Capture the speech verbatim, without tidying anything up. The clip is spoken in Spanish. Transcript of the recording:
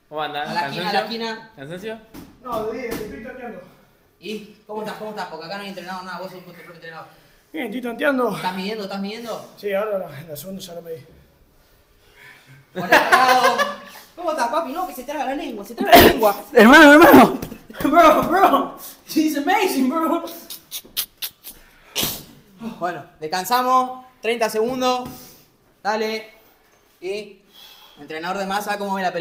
¿Cómo andás? A la esquina, a la esquina. ¿Cansancio? No, de diez, estoy tanteando. ¿Y? ¿Cómo estás? ¿Cómo estás? Porque acá no hay entrenado nada, vos sos tu propio entrenador. Bien, estoy tanteando. ¿Estás midiendo? ¿Estás midiendo? Sí, ahora la, la segunda ya la pedí. Conectado. ¿Cómo estás, papi? No, que se traga la lengua, se traga la lengua. Hermano, hermano. Bro, bro. She's amazing, bro. Bueno, descansamos. treinta segundos. Dale. Y entrenador de masa, ¿cómo ve la pelea?